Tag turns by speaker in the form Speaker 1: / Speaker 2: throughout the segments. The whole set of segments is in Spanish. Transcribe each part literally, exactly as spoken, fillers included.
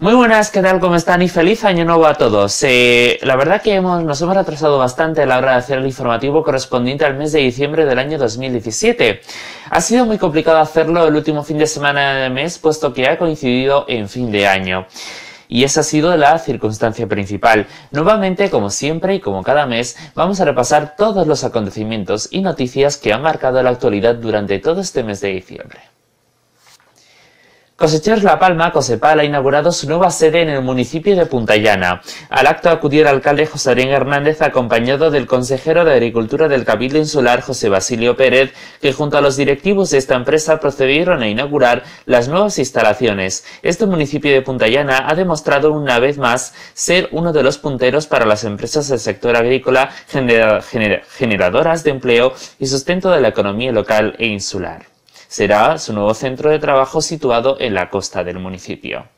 Speaker 1: Muy buenas, ¿qué tal? ¿Cómo están? Y feliz año nuevo a todos. Eh, la verdad que hemos, nos hemos retrasado bastante a la hora de hacer el informativo correspondiente al mes de diciembre del año dos mil diecisiete. Ha sido muy complicado hacerlo el último fin de semana del mes, puesto que ha coincidido en fin de año. Y esa ha sido la circunstancia principal. Nuevamente, como siempre y como cada mes, vamos a repasar todos los acontecimientos y noticias que han marcado la actualidad durante todo este mes de diciembre. Cosecheros La Palma, Cosepal, ha inaugurado su nueva sede en el municipio de Punta Llana. Al acto acudió el alcalde José Adrián Hernández, acompañado del consejero de Agricultura del Cabildo Insular, José Basilio Pérez, que junto a los directivos de esta empresa procedieron a inaugurar las nuevas instalaciones. Este municipio de Punta Llana ha demostrado una vez más ser uno de los punteros para las empresas del sector agrícola genera, genera, generadoras de empleo y sustento de la economía local e insular. Será su nuevo centro de trabajo situado en la costa del municipio.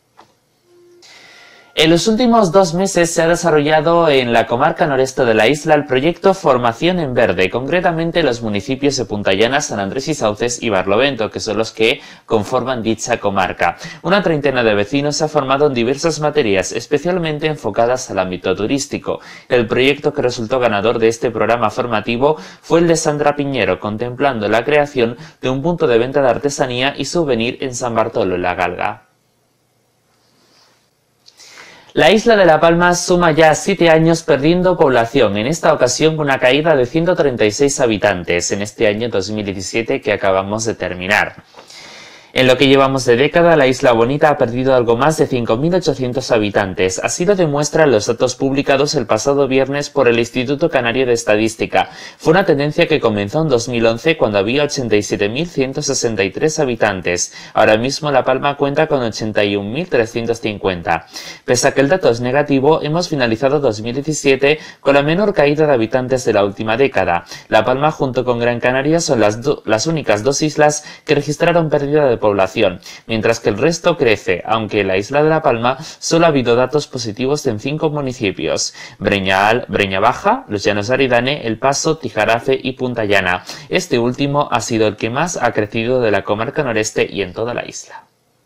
Speaker 1: En los últimos dos meses se ha desarrollado en la comarca noreste de la isla el proyecto Formación en Verde, concretamente los municipios de Punta Llana, San Andrés y Sauces y Barlovento, que son los que conforman dicha comarca. Una treintena de vecinos se ha formado en diversas materias, especialmente enfocadas al ámbito turístico. El proyecto que resultó ganador de este programa formativo fue el de Sandra Piñero, contemplando la creación de un punto de venta de artesanía y souvenir en San Bartolo, en la Galga. La isla de La Palma suma ya siete años perdiendo población, en esta ocasión con una caída de ciento treinta y seis habitantes en este año dos mil diecisiete que acabamos de terminar. En lo que llevamos de década, la Isla Bonita ha perdido algo más de cinco mil ochocientos habitantes. Así lo demuestran los datos publicados el pasado viernes por el Instituto Canario de Estadística. Fue una tendencia que comenzó en dos mil once cuando había ochenta y siete mil ciento sesenta y tres habitantes. Ahora mismo La Palma cuenta con ochenta y un mil trescientos cincuenta. Pese a que el dato es negativo, hemos finalizado dos mil diecisiete con la menor caída de habitantes de la última década. La Palma junto con Gran Canaria son las, las únicas dos islas que registraron pérdida de población, mientras que el resto crece, aunque en la isla de La Palma solo ha habido datos positivos en cinco municipios: Breña, Breña Baja, Los Llanos de Aridane, El Paso, Tijarafe y Punta Llana. Este último ha sido el que más ha crecido de la comarca noreste y en toda la isla.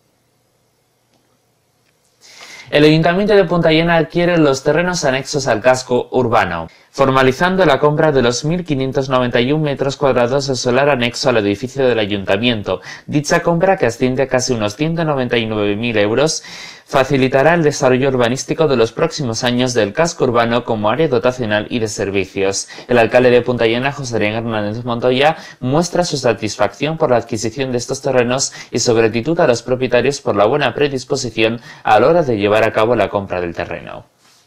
Speaker 1: El Ayuntamiento de Punta Llana adquiere los terrenos anexos al casco urbano, formalizando la compra de los mil quinientos noventa y un metros cuadrados de solar anexo al edificio del Ayuntamiento. Dicha compra, que asciende a casi unos ciento noventa y nueve mil euros, facilitará el desarrollo urbanístico de los próximos años del casco urbano como área dotacional y de servicios. El alcalde de Punta Llana, José Adrián Hernández Montoya, muestra su satisfacción por la adquisición de estos terrenos y su gratitud a los propietarios por la buena predisposición a la hora de llevar a cabo la compra del terreno.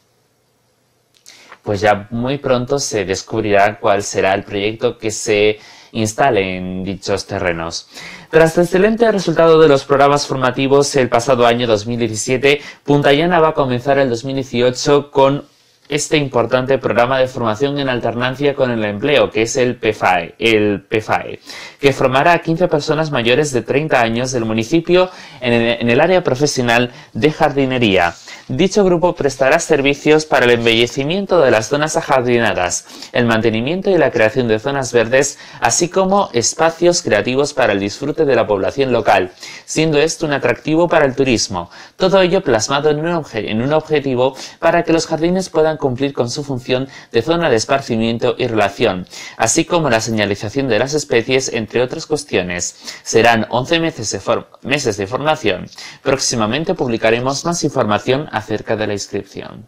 Speaker 1: Pues ya muy pronto se descubrirá cuál será el proyecto que se instale en dichos terrenos. Tras el excelente resultado de los programas formativos el pasado año dos mil diecisiete, Punta Llana va a comenzar el dos mil dieciocho con este importante programa de formación en alternancia con el empleo, que es el P F A E, el P F A E, que formará a quince personas mayores de treinta años del municipio en el, en el área profesional de jardinería. Dicho grupo prestará servicios para el embellecimiento de las zonas ajardinadas, el mantenimiento y la creación de zonas verdes, así como espacios creativos para el disfrute de la población local, siendo esto un atractivo para el turismo. Todo ello plasmado en un, obje en un objetivo para que los jardines puedan cumplir con su función de zona de esparcimiento y relación, así como la señalización de las especies, entre otras cuestiones. Serán once meses de, meses de formación. Próximamente publicaremos más información acerca de la inscripción.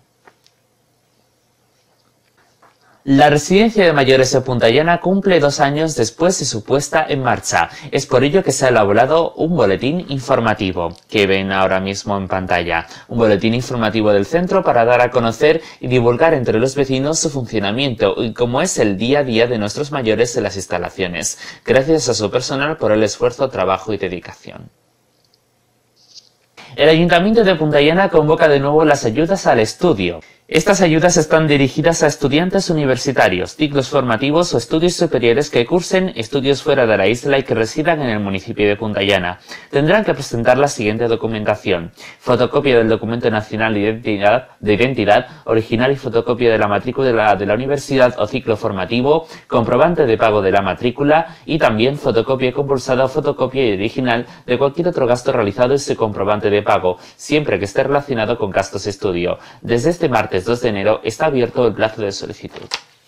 Speaker 1: La residencia de mayores de Punta Llana cumple dos años después de su puesta en marcha. Es por ello que se ha elaborado un boletín informativo, que ven ahora mismo en pantalla. Un boletín informativo del centro para dar a conocer y divulgar entre los vecinos su funcionamiento y cómo es el día a día de nuestros mayores en las instalaciones. Gracias a su personal por el esfuerzo, trabajo y dedicación. El Ayuntamiento de Punta Llana convoca de nuevo las ayudas al estudio. Estas ayudas están dirigidas a estudiantes universitarios, ciclos formativos o estudios superiores que cursen estudios fuera de la isla y que residan en el municipio de Puntallana. Tendrán que presentar la siguiente documentación: fotocopia del documento nacional de identidad, de identidad original y fotocopia de la matrícula de la, de la universidad o ciclo formativo, comprobante de pago de la matrícula y también fotocopia compulsada o fotocopia original de cualquier otro gasto realizado en su comprobante de pago, siempre que esté relacionado con gastos de estudio. Desde este martes dos de enero está abierto el plazo de solicitud.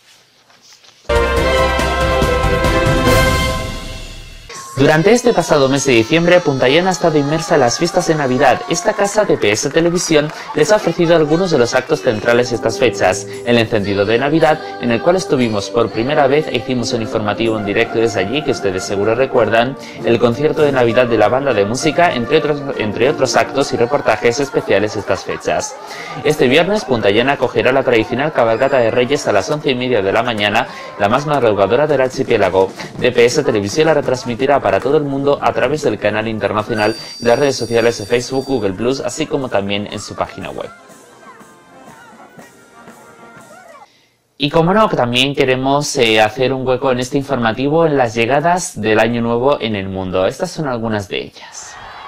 Speaker 1: Durante este pasado mes de diciembre, Puntallana ha estado inmersa en las fiestas de Navidad. Esta casa de P S Televisión les ha ofrecido algunos de los actos centrales de estas fechas. El encendido de Navidad, en el cual estuvimos por primera vez e hicimos un informativo en directo desde allí, que ustedes seguro recuerdan, el concierto de Navidad de la banda de música, entre otros, entre otros actos y reportajes especiales de estas fechas. Este viernes, Puntallana acogerá la tradicional cabalgata de Reyes a las once y media de la mañana, la más madrugadora del archipiélago. D P S Televisión la retransmitirá para todo el mundo a través del canal internacional y las redes sociales de Facebook, Google plus, así como también en su página web. Y como no, también queremos eh, hacer un hueco en este informativo en las llegadas del Año Nuevo en el mundo. Estas son algunas de ellas.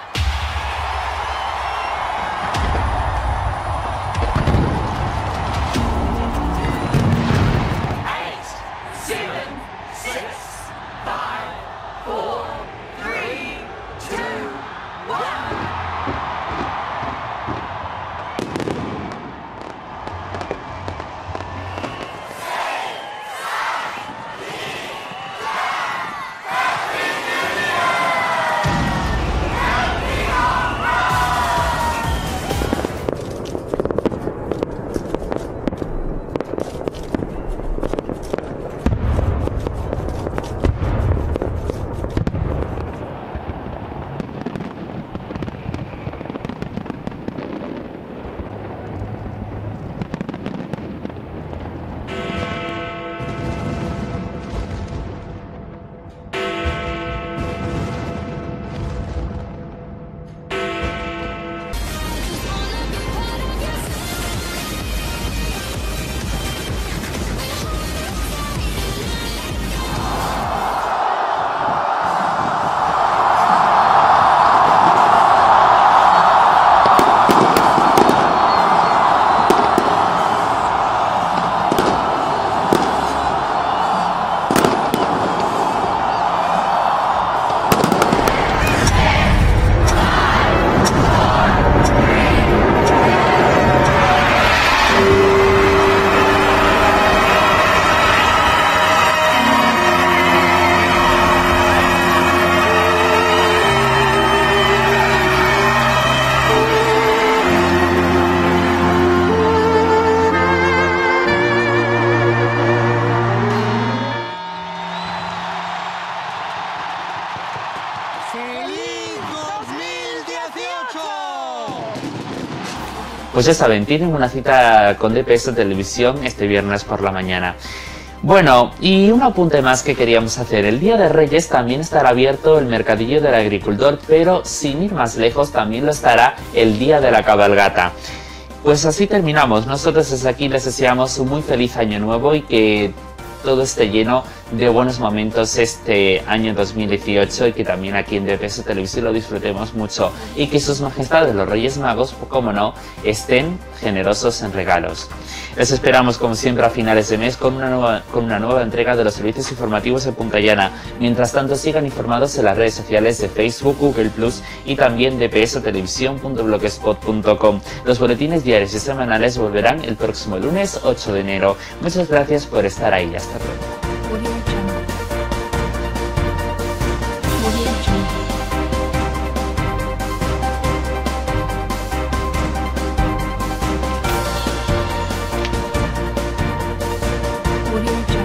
Speaker 1: Pues ya saben, tienen una cita con D P S Televisión este viernes por la mañana. Bueno, y un apunte más que queríamos hacer. El Día de Reyes también estará abierto el Mercadillo del Agricultor, pero sin ir más lejos también lo estará el Día de la Cabalgata. Pues así terminamos. Nosotros desde aquí les deseamos un muy feliz año nuevo y que todo esté lleno de buenos momentos este año dos mil dieciocho y que también aquí en D P S Televisión lo disfrutemos mucho y que sus majestades los Reyes Magos, como no, estén generosos en regalos. Les esperamos como siempre a finales de mes con una nueva, con una nueva entrega de los servicios informativos de Puntallana. Mientras tanto sigan informados en las redes sociales de Facebook, Google plus y también d p s televisión punto blogspot punto com. Los boletines diarios y semanales volverán el próximo lunes ocho de enero. Muchas gracias por estar ahí. Hasta luego.
Speaker 2: Audio Jungle.